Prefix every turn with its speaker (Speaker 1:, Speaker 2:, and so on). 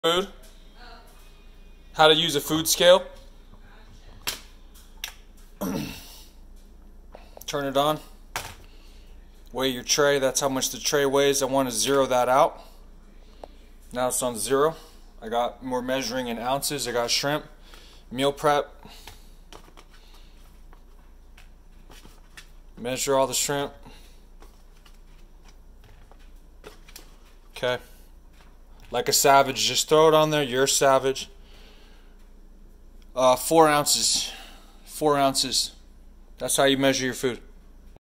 Speaker 1: Food, how to use a food scale. Turn it on, weigh your tray. That's how much the tray weighs. I want to zero that out. Now it's on 0. I got more measuring in ounces. I got shrimp, meal prep, measure all the shrimp. Okay, like a savage, just throw it on there. You're a savage. 4 ounces. 4 ounces. That's how you measure your food.